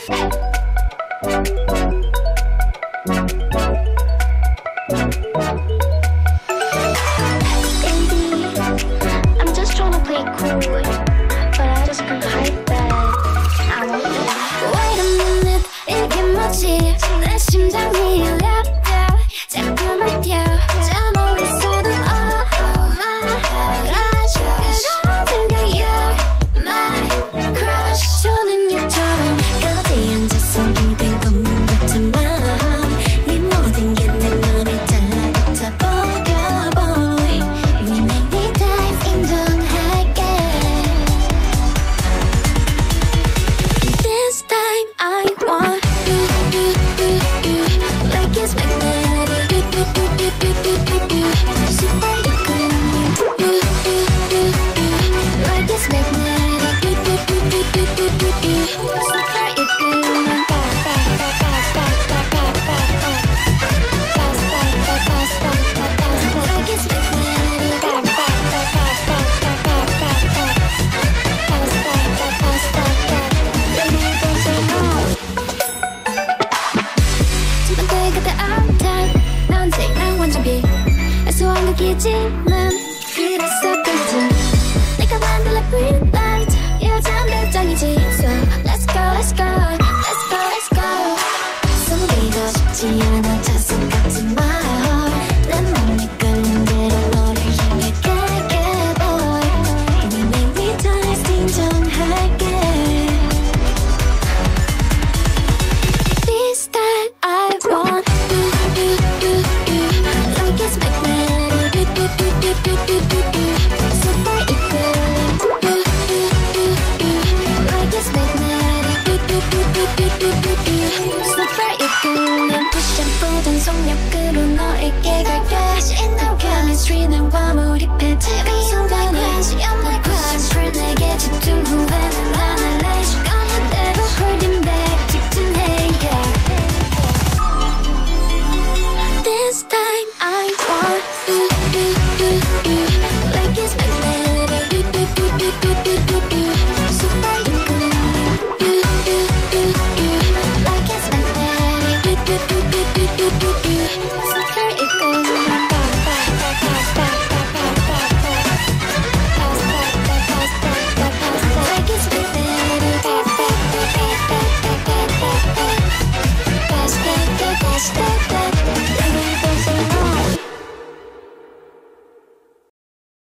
I'm just trying to play cool, but I just can't hide that I want it. Wait a minute, 이게 뭐지? 내 심장이 랩다 자꾸만 뛰어 저 멀리 있어도 oh my gosh 그러니까 you're my crush 저는 얘처럼 어디 앉아서 기댄 것만 같지만 네 모든 게 내 맘에 다 보여 boy We make me dive 인정할게 This time I want you like it's magnetic super like it's magnetic 지만 그랬었겠지 내가 만들어 green light 여전 별장이지 So let's go let's go let's go let's go 숨기고 싶지 않아 자석 같은 말 내 몸이 끌린 대로 너를 향해 갈게 boy You make me dive 인정할게 This time I want you like it's magnetic super like it's magnetic super 이끌림 push and pull 전속력으로 너에게 갈게 In the chemistry 나와 몰입해 지금 순간에 관시 없는 crush 내게 집중 후에